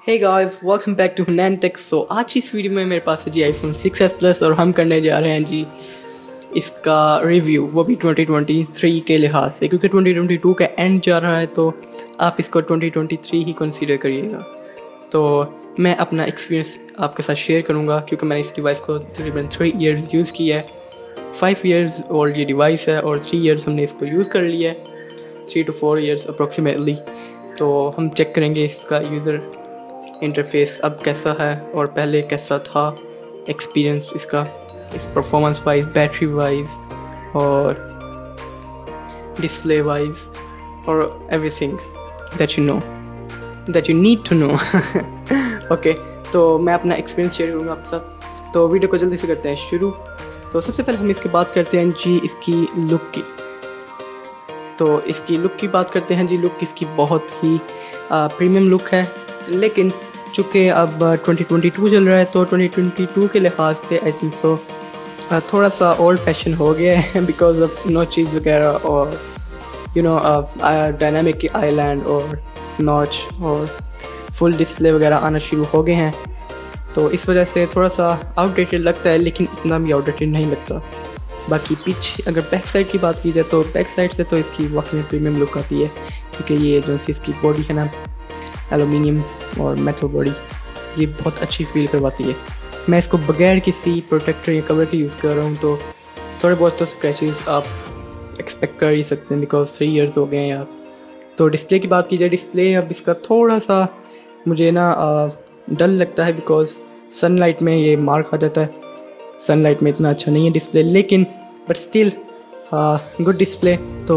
Hey guys, welcome back to Nantech. So आज इस video में मेरे पास है जी iPhone 6s Plus और हम करने जा रहे हैं जी इसका रिव्यू, वो भी 2023 के लिहाज से, क्योंकि 2022 का एंड जा रहा है तो आप इसको 2023 ही कंसीडर करिएगा। तो मैं अपना एक्सपीरियंस आपके साथ शेयर करूंगा, क्योंकि मैंने इस डिवाइस को तकरीबन 3 ईयर्स यूज़ किया है। 5 ईयर्स और ये डिवाइस है और 3 ईयर्स हमने इसको यूज़ कर लिया है, 3 to 4 ईयर्स अप्रोक्सीमेटली। तो हम चेक करेंगे इसका यूज़र इंटरफेस अब कैसा है और पहले कैसा था, एक्सपीरियंस इसका, इस परफॉर्मेंस वाइज, बैटरी वाइज और डिस्प्ले वाइज और everything that you know, that you need to know. Okay, तो मैं अपना एक्सपीरियंस शेयर करूँगा आपके साथ। तो वीडियो को जल्दी से करते हैं शुरू। तो सबसे पहले हम इसकी बात करते हैं जी इसकी लुक की। तो इसकी लुक की बात करते हैं जी। लुक इसकी बहुत ही प्रीमियम लुक है, लेकिन चूँकि अब 2022 चल रहा है तो 2022 के लिहाज से आई थिंक सो थोड़ा सा ओल्ड फैशन हो गया है, बिकॉज ऑफ नॉचेस वगैरह और यू नो डायनामिक आइलैंड और नॉच और फुल डिस्प्ले वगैरह आना शुरू हो गए हैं। तो इस वजह से थोड़ा सा आउटडेटेड लगता है, लेकिन इतना भी आउटडेटेड नहीं लगता। बाकी पीछे अगर बैक साइड की बात की जाए तो बैक साइड से तो इसकी वाकई में प्रीमियम लुक आती है, क्योंकि ये जो सी इसकी बॉडी है ना, एलुमिनियम और मेटल बॉडी, ये बहुत अच्छी फील करवाती है। मैं इसको बगैर किसी प्रोटेक्टर या कवर के यूज़ कर रहा हूँ, तो थोड़े बहुत तो स्क्रैचेस आप एक्सपेक्ट कर ही सकते हैं, बिकॉज 3 ईयर्स हो गए हैं आप। तो डिस्प्ले की बात की जाए, डिस्प्ले अब इसका थोड़ा सा मुझे ना डल लगता है, बिकॉज सनलाइट में ये मार खा जाता है। सनलाइट में इतना अच्छा नहीं है डिस्प्ले, लेकिन बट स्टिल गुड डिस्प्ले। तो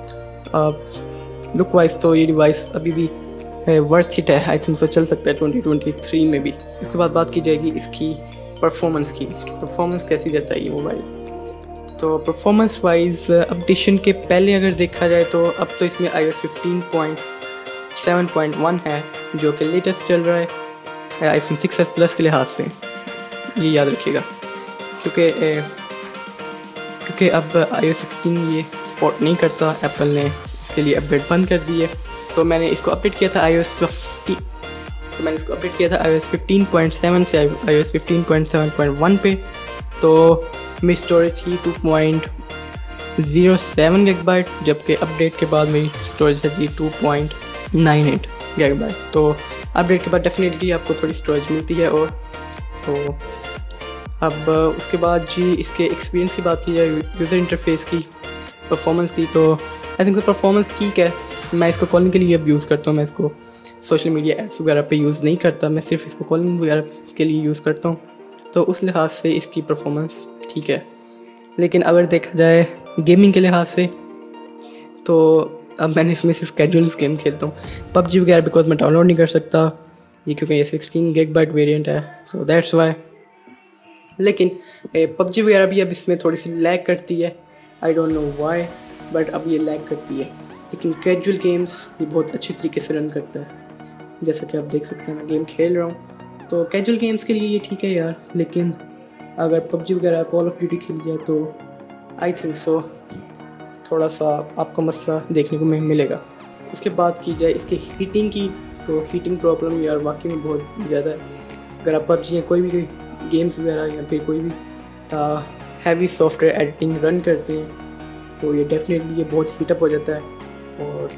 लुक वाइज तो ये डिवाइस अभी भी वर्थ इट है, आई थिंक सो चल सकता है 2023 में भी। इसके बाद बात की जाएगी इसकी परफॉर्मेंस की। परफॉर्मेंस कैसी देता है ये मोबाइल। तो परफॉर्मेंस वाइज अपडेशन के पहले अगर देखा जाए तो अब तो इसमें iOS 15.7.1 है, जो कि लेटेस्ट चल रहा है iPhone 6s Plus के लिहाज से, ये याद रखिएगा। क्योंकि अब iOS 16 ये सपोर्ट नहीं करता, एप्पल ने इसके लिए अपडेट बंद कर दी है। तो मैंने इसको अपडेट किया था iOS 15.7 से iOS 15.7.1 पे। तो मेरी स्टोरेज थी 2.07 GB, जबकि अपडेट के बाद मेरी स्टोरेज है जी 2.98 GB। तो अपडेट के बाद डेफिनेटली आपको थोड़ी स्टोरेज मिलती है। और तो अब उसके बाद जी इसके एक्सपीरियंस की बात की जाए, यूज़र इंटरफेस की, परफॉर्मेंस की, तो आई थिंक परफॉर्मेंस ठीक है। मैं इसको कॉलिंग के लिए अब यूज़ करता हूँ, मैं इसको सोशल मीडिया ऐप्स वगैरह पे यूज़ नहीं करता, मैं सिर्फ इसको कॉलिंग वगैरह के लिए यूज़ करता हूँ। तो उस लिहाज से इसकी परफॉर्मेंस ठीक है। लेकिन अगर देखा जाए गेमिंग के लिहाज से, तो अब मैंने इसमें सिर्फ कैजुअल्स गेम खेलता हूँ, PUBG वगैरह, बिकॉज मैं डाउनलोड नहीं कर सकता ये, क्योंकि ये 16 GB वेरिएंट है, सो दैट्स वाई। लेकिन PUBG वगैरह भी अब इसमें थोड़ी सी लैग करती है, I don't know why, but अब ये लैग करती है। लेकिन कैजुअल गेम्स ये बहुत अच्छी तरीके से रन करता है, जैसा कि आप देख सकते हैं मैं गेम खेल रहा हूँ। तो कैजुअल गेम्स के लिए ये ठीक है यार, लेकिन अगर PUBG वगैरह, कॉल ऑफ ड्यूटी खेल जाए तो आई थिंक सो थोड़ा सा आपको मसला देखने को मिलेगा। उसके बाद की जाए इसके हीटिंग की, तो हीटिंग प्रॉब्लम यार वाकई में बहुत ज़्यादा है। अगर आप PUBG या कोई भी गेम्स वगैरह या फिर कोई भी हैवी सॉफ्टवेयर एडिटिंग रन करते हैं, तो ये डेफिनेटली ये बहुत हीटअप हो जाता है। और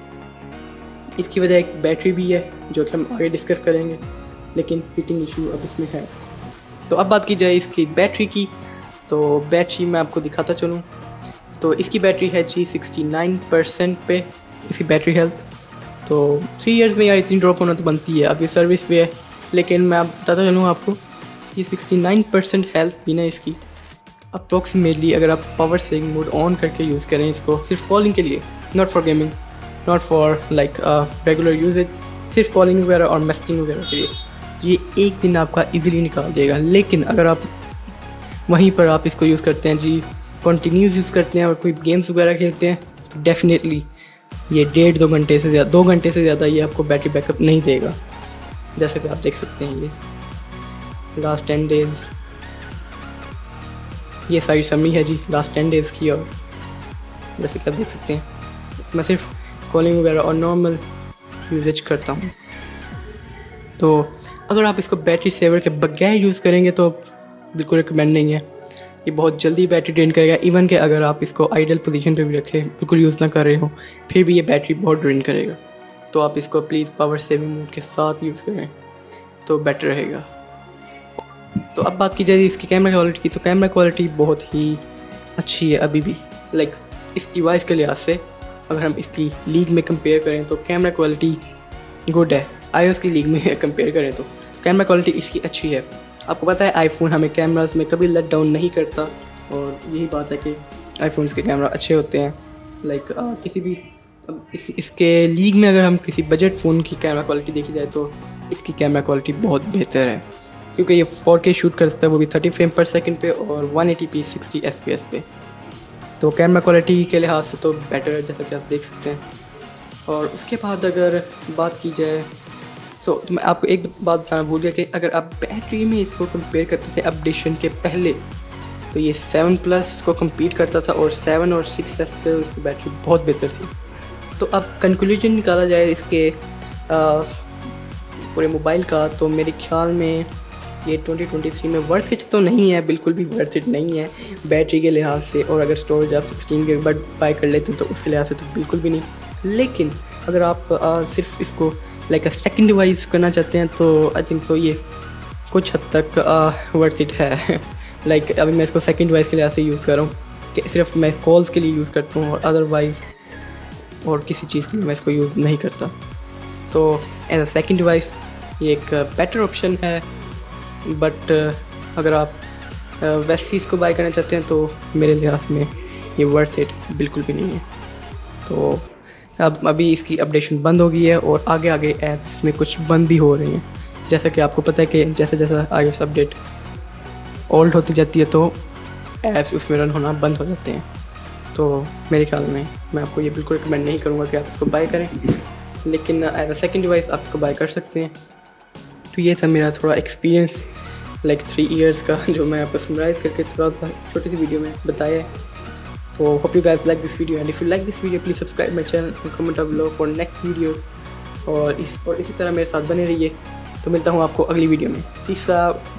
इसकी वजह एक बैटरी भी है, जो कि हम आगे डिस्कस करेंगे, लेकिन हीटिंग इशू अब इसमें है। तो अब बात की जाए इसकी बैटरी की, तो बैटरी मैं आपको दिखाता चलूँ। तो इसकी बैटरी है जी 69% पे इसकी बैटरी हेल्थ। तो 3 ईयर्स में यार इतनी ड्रॉप होना तो बनती है, अब ये सर्विस पे है, लेकिन मैं अब बताता चलूँ आपको, ये 69% हेल्थ भी ना इसकी अप्रोक्सीमेटली, अगर आप पावर सेविंग मोड ऑन करके यूज़ करें इसको सिर्फ कॉलिंग के लिए, not for gaming, not for like regular usage, सिर्फ कॉलिंग वगैरह और मैसेजिंग वगैरह के लिए, ये एक दिन आपका इजीली निकाल देगा। लेकिन अगर आप वहीं पर आप इसको यूज़ करते हैं जी, कंटिन्यूस यूज़ करते हैं और कोई गेम्स वगैरह खेलते हैं, तो डेफिनेटली ये 1.5-2 घंटे से ज़्यादा, 2 घंटे से ज़्यादा ये आपको बैटरी बैकअप नहीं देगा। जैसे कि आप देख सकते हैं ये लास्ट 10 डेज़, ये सारी समरी है जी लास्ट 10 डेज़ की। और जैसे कि आप देख सकते हैं मैं सिर्फ कॉलिंग वगैरह और नॉर्मल यूजेज करता हूँ, तो अगर आप इसको बैटरी सेवर के बगैर यूज़ करेंगे तो बिल्कुल रिकमेंड नहीं है। ये बहुत जल्दी बैटरी ड्रेन करेगा। इवन कि अगर आप इसको आइडल पोजीशन पे भी रखें, बिल्कुल यूज़ ना कर रहे हो, फिर भी ये बैटरी बहुत ड्रेन करेगा। तो आप इसको प्लीज़ पावर सेविंग मोड के साथ यूज़ करें तो बेटर रहेगा। तो अब बात की जाए इसकी कैमरा क्वालिटी की, तो कैमरा क्वालिटी बहुत ही अच्छी है अभी भी। लाइक इस डिवाइस के लिहाज से अगर हम इसकी लीग में कंपेयर करें तो कैमरा क्वालिटी गुड है। iOS की लीग में कंपेयर करें तो कैमरा क्वालिटी इसकी अच्छी है। आपको पता है आईफोन हमें कैमरास में कभी लेट डाउन नहीं करता, और यही बात है कि आईफोन्स के कैमरा अच्छे होते हैं। लाइक किसी भी इसके लीग में अगर हम किसी बजट फ़ोन की कैमरा क्वालिटी देखी जाए तो इसकी कैमरा क्वालिटी बहुत बेहतर है, क्योंकि ये 4K शूट कर सकता है, वो भी 30 फ्रेम पर सेकंड पे और 180p 60 FPS पे। तो कैमरा क्वालिटी के लिहाज से तो बेटर है, जैसा कि आप देख सकते हैं। और उसके बाद अगर बात की जाए तो मैं आपको एक बात बताना भूल गया कि अगर आप बैटरी में इसको कंपेयर करते थे अपडेशन के पहले, तो ये 7 प्लस को कम्पीट करता था और 7 और 6S से इसकी बैटरी बहुत बेहतर थी। तो अब कंक्लूजन निकाला जाए इसके पूरे मोबाइल का, तो मेरे ख्याल में ये 2023 में वर्थ इट तो नहीं है, बिल्कुल भी वर्थ इट नहीं है बैटरी के लिहाज से। और अगर स्टोरेज आप 16 GB बाय कर लेते हैं तो उसके लिहाज से तो बिल्कुल भी नहीं। लेकिन अगर आप सिर्फ इसको लाइक अ सेकंड डिवाइस करना चाहते हैं तो आई थिंक सो ये कुछ हद तक वर्थ इट है। लाइक अभी मैं इसको सेकंड डिवाइस के लिहाज से यूज़ कर रहा हूँ कि सिर्फ मैं कॉल्स के लिए यूज़ करता हूँ, और अदरवाइज़ और किसी चीज़ के लिए मैं इसको यूज़ नहीं करता। तो एज अ सेकंड डिवाइस ये एक बेटर ऑप्शन है। बट अगर आप वैसे इसको बाय करना चाहते हैं तो मेरे लिहाज में ये वर्थ इट बिल्कुल भी नहीं है। तो अब अभी इसकी अपडेशन बंद हो गई है और आगे आगे ऐप्स में कुछ बंद भी हो रही हैं। जैसा कि आपको पता है कि जैसे जैसा iOS अपडेट ओल्ड होती जाती है तो ऐप्स उसमें रन होना बंद हो जाते हैं। तो मेरे ख्याल में मैं आपको ये बिल्कुल रिकमेंड नहीं करूँगा कि आप इसको बाय करें, लेकिन एज अ सेकंड डिवाइस आप इसको बाय कर सकते हैं। तो ये था मेरा थोड़ा एक्सपीरियंस लाइक 3 इयर्स का, जो मैं आपको समराइज़ करके थोड़ा सा छोटी सी वीडियो में बताया है। So hope you guys like this video, and if you like this video please subscribe my channel and comment down below for next videos। और इसी तरह मेरे साथ बने रहिए। तो मिलता हूँ आपको अगली वीडियो में। Peace out.